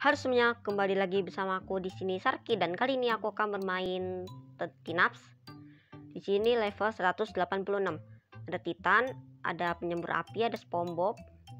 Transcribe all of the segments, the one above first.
Halo semuanya, kembali lagi bersama aku di sini Sarki, dan kali ini aku akan bermain Tinaps. Di sini level 186. Ada Titan, ada penyembur api, ada SpongeBob,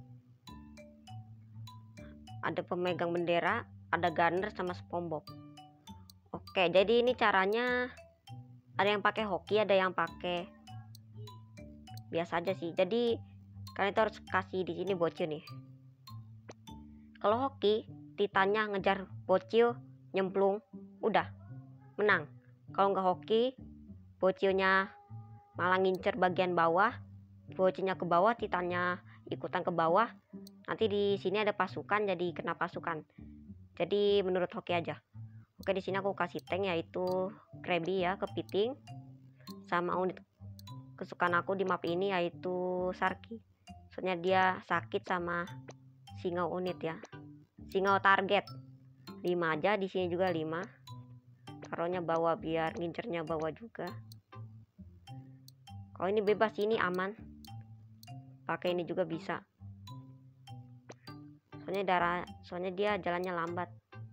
ada pemegang bendera, ada Gunner sama SpongeBob. Oke, jadi ini caranya ada yang pakai hoki, ada yang pakai biasa aja sih. Jadi kalian harus kasih di sini bocil nih. Kalau hoki, Titannya ngejar bocil, nyemplung, udah menang. Kalau nggak hoki, bocilnya malah ngincer bagian bawah, bocilnya ke bawah, Titannya ikutan ke bawah. Nanti di sini ada pasukan, jadi kena pasukan. Jadi menurut hoki aja. Oke, di sini aku kasih tank yaitu Krabby ya, kepiting. Sama unit kesukaan aku di map ini yaitu Sarki. Soalnya dia sakit sama single unit ya. Single target 5 aja, di sini juga 5. Taruhnya bawah biar ngincernya bawah juga. Kalau ini bebas, ini aman. Pakai ini juga bisa. Soalnya dia jalannya lambat.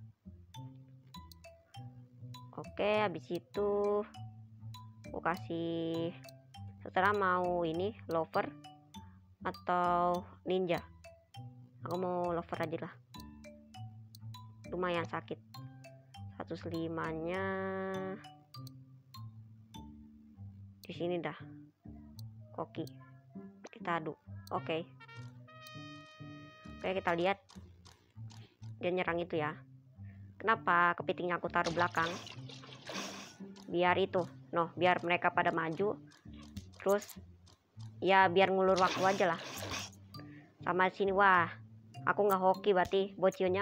Oke, habis itu aku kasih terserah mau ini lover atau ninja. Aku mau lover aja lah. Lumayan sakit. 105-nya di sini dah. Koki. Kita aduk. Oke, kita lihat dia nyerang itu ya. Kenapa kepitingnya aku taruh belakang? Biar itu, biar mereka pada maju. Terus ya biar ngulur waktu aja lah. Sama sini, wah, aku nggak hoki berarti bocilnya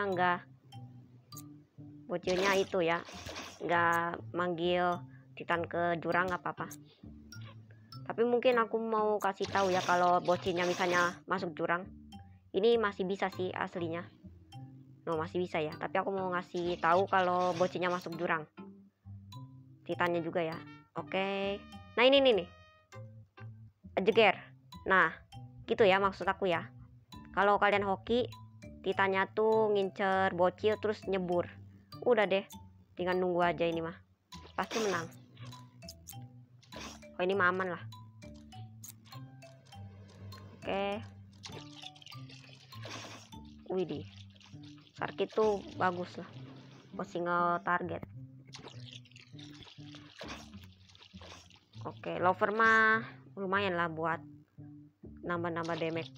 itu ya, nggak manggil Titan ke jurang nggak apa-apa. Tapi mungkin aku mau kasih tahu ya, kalau bocilnya misalnya masuk jurang, ini masih bisa sih aslinya. Masih bisa ya, tapi aku mau ngasih tahu kalau bocilnya masuk jurang. Titannya juga ya. Oke. Nah ini nih. Jeger. Nah, gitu ya maksud aku ya. Kalau kalian hoki, Titannya tuh ngincer bocil terus nyebur. Udah deh, tinggal nunggu aja ini mah. Pasti menang. Oh, ini mah aman lah. Oke. Widih. Sarki tuh bagus lah. Buat single target. Oke, lover mah lumayan lah buat nambah-nambah damage.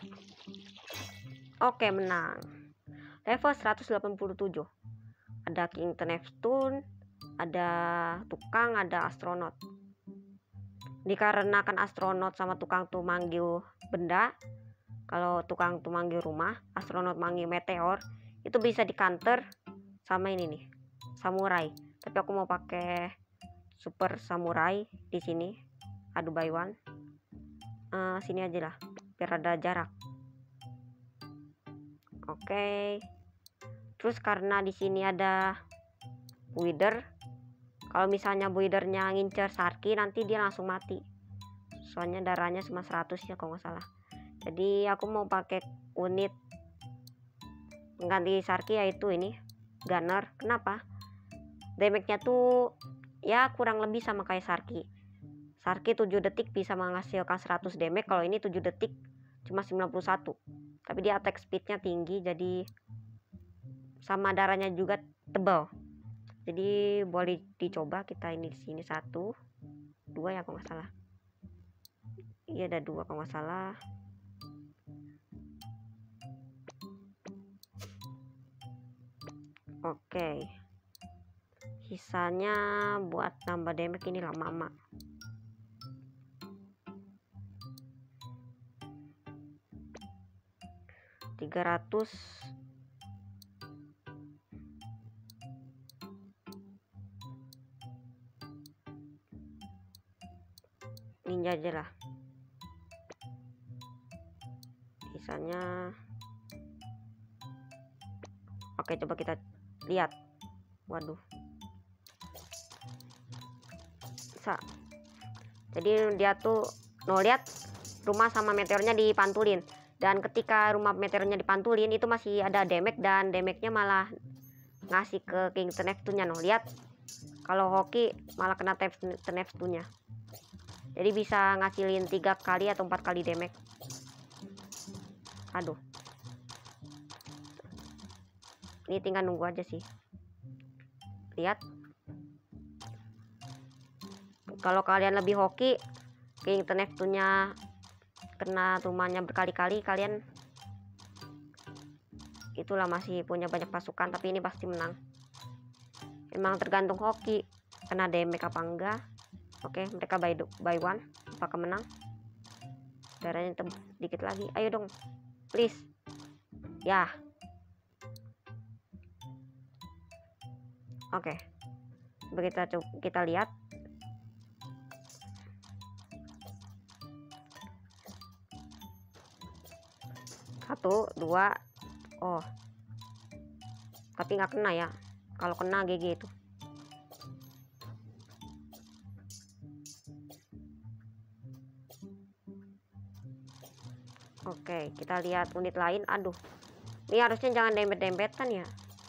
Oke, menang. Level 187. Ada King Neptune, ada tukang, ada astronot. Dikarenakan astronot sama tukang tuh manggil benda, kalau tukang tuh manggil rumah, astronot manggil meteor, itu bisa di counter sama ini nih, samurai. Tapi aku mau pakai super samurai di sini. Adu by one. Sini aja lah, biar ada jarak. Oke. Terus karena di sini ada Wither, kalau misalnya Withernya ngincer Sarki, nanti dia langsung mati. Soalnya darahnya cuma 100 ya kalau nggak salah. Jadi aku mau pakai unit pengganti Sarki yaitu ini Gunner. Kenapa? Damage-nya tuh ya kurang lebih sama kayak Sarki. Sarki 7 detik bisa menghasilkan 100 damage, kalau ini 7 detik cuma 91. Tapi dia attack speednya tinggi, jadi sama darahnya juga tebal. Jadi boleh dicoba kita ini di sini 1, 2 ya kalau nggak salah. Iya ada 2 kalau nggak salah. Oke. Sisanya buat nambah damage ini lama-lama. $300. Ninja aja lah. Sisanya. Oke, coba kita lihat. Waduh. Bisa. Jadi dia tuh lihat rumah sama meteornya dipantulin. Dan ketika rumah meteornya dipantulin itu masih ada damage, dan damage-nya malah ngasih ke King Neptune-nya. No, lihat. Kalau hoki malah kena Neptune-nya. Jadi bisa ngasilin 3 kali atau 4 kali damage. Aduh. Ini tinggal nunggu aja sih. Lihat. Kalau kalian lebih hoki, King Neptune-nya kena rumahnya berkali-kali, kalian itulah masih punya banyak pasukan, tapi ini pasti menang. Emang tergantung hoki kena damage apa enggak. Oke, mereka by one. Apakah menang? Darahnya dikit lagi. Ayo dong, please. Ya. Oke. Begitu kita lihat. Satu, dua. Oh. Tapi nggak kena ya. Kalau kena GG itu. Oke, kita lihat unit lain. Aduh, ini harusnya jangan dempet-dempetan ya.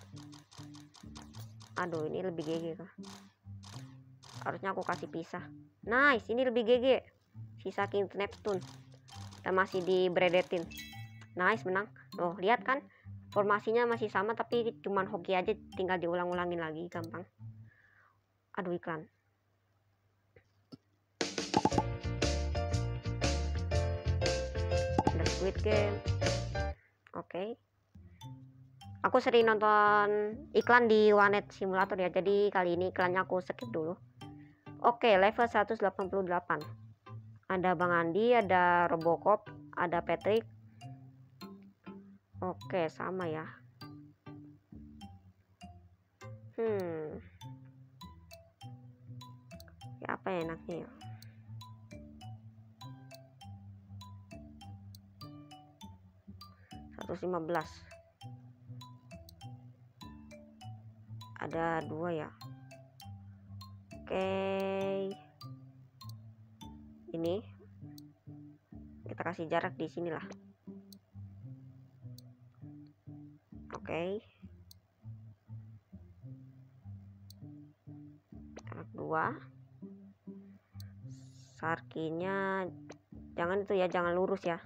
Aduh, ini lebih GG kah? Harusnya aku kasih pisah. Nice, ini lebih GG. Sisa King Neptune. Kita masih dibredetin. Nice, menang. Loh, lihat kan? Formasinya masih sama, tapi cuman hoki aja, tinggal diulang-ulangin lagi, gampang. Aduh, iklan. Squid Game. Oke. Aku sering nonton iklan di Wanet Simulator ya, jadi kali ini iklannya aku skip dulu. Oke, level 188. Ada Bang Andi, ada Robocop, ada Patrick. Oke, sama ya. Ya, apa ya enaknya ya? Ada 2 ya. Oke, ini kita kasih jarak di sinilah. Oke, jarak 2. Sarkinya jangan itu ya, jangan lurus ya.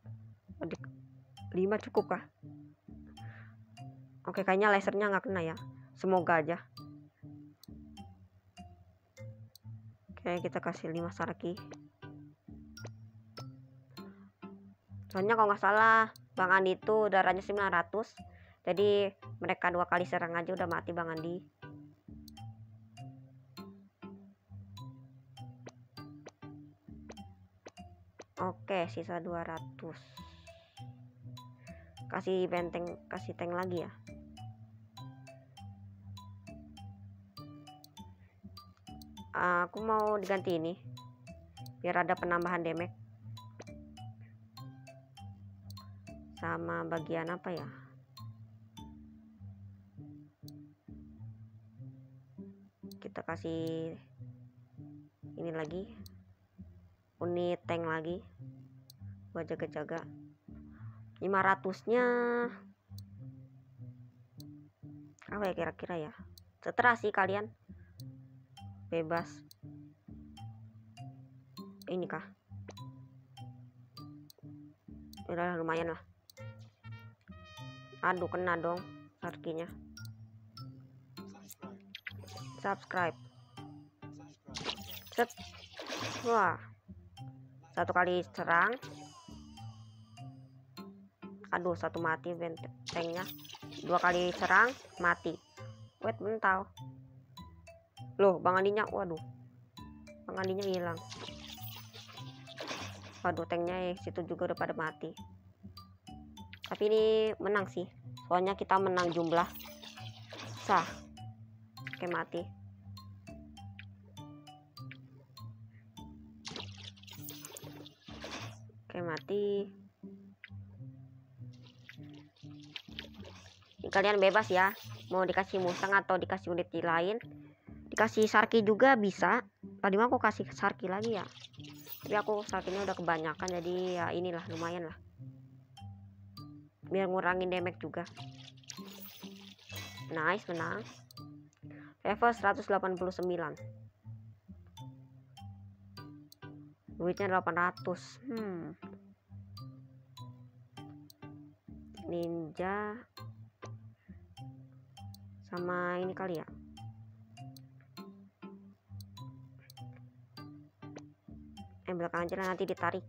5 cukup kah? Oke, kayaknya lasernya nggak kena ya. Semoga aja. Oke, kita kasih 5 sarki. Soalnya kalau nggak salah Bang Andi itu darahnya 900. Jadi mereka 2 kali serang aja udah mati Bang Andi. Oke, sisa 200. Kasih benteng, kasih tank lagi ya. Aku mau diganti ini biar ada penambahan damage. Sama bagian apa ya? Kita kasih ini lagi, unit tank lagi buat jaga-jaga. 500-nya apa ya kira-kira ya? Seterah sih kalian, bebas. Ini kah? Udah lumayan lah. Aduh, kena dong sarkinya. Subscribe. Set. Wah, 1 kali serang. Aduh, 1 mati tanknya. 2 kali serang mati. Wait, mental. Loh, Bang Andinya, waduh, Bang Andinya hilang. Waduh, tanknya situ juga udah pada mati. Tapi ini menang sih, soalnya kita menang jumlah. Sah. Oke, mati. Oke, mati. Kalian bebas ya, mau dikasih Mustang atau dikasih unit lain. Dikasih Sarki juga bisa. Tadi mah aku kasih Sarki lagi ya, tapi aku Sarkinya udah kebanyakan, jadi ya inilah lumayan lah. biar ngurangin damage juga. Nice, menang. Level 189. Duitnya 800. Ninja sama ini kali ya. Belakang aja lah, nanti ditarik.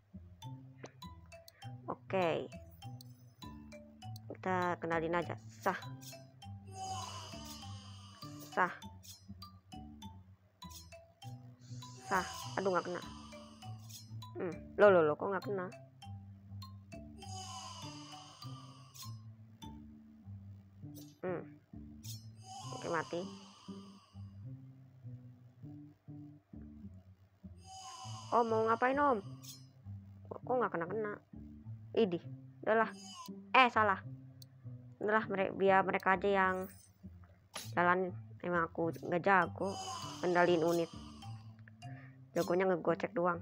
Oke, kita kenalin aja. Sah. Aduh, nggak kena. Loh, kok nggak kena? Oke, mati. Oh, mau ngapain Om? Kok nggak kena? Idih, udahlah. Salah. Udahlah, biar mereka aja yang jalan. Emang aku nggak jago kendaliin unit. Jagonya ngegocek doang.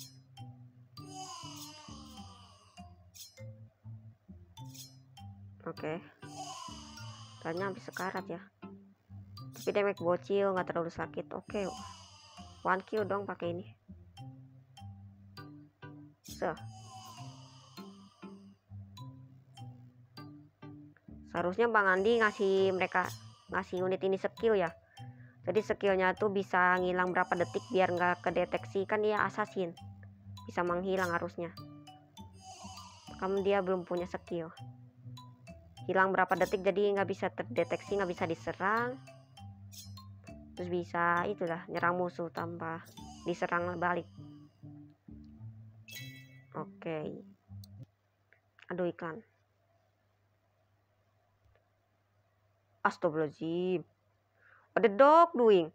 Oke. Kayaknya habis sekarat ya. Tapi damage bocil, nggak terlalu sakit. Oke. One kill dong pakai ini. Seharusnya Bang Andi ngasih unit ini skill ya. Jadi skillnya tuh bisa ngilang berapa detik biar nggak kedeteksi, kan dia assassin, bisa menghilang harusnya. Kamu dia belum punya skill hilang berapa detik, jadi nggak bisa terdeteksi, nggak bisa diserang, terus bisa itulah nyerang musuh tanpa diserang balik. Oke. Aduh, iklan. Astagfirullahaladzim. What the dog doing?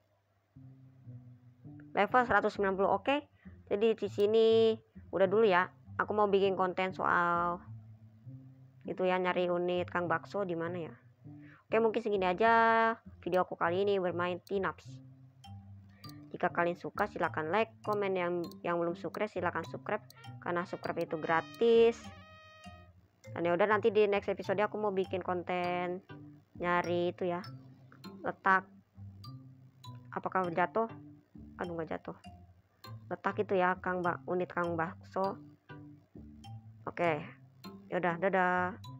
Level 190. Oke. Jadi di sini udah dulu ya. Aku mau bikin konten soal itu ya, nyari unit Kang Bakso di mana ya. Oke, mungkin segini aja video aku kali ini bermain Tinaps. Jika kalian suka silahkan like, komen, yang belum subscribe silahkan subscribe karena subscribe itu gratis. Dan ya udah, nanti di next episode aku mau bikin konten nyari itu ya, letak. Apakah jatuh? Aduh, nggak jatuh. Letak itu ya unit Kang Bakso. Oke. Yaudah, dadah.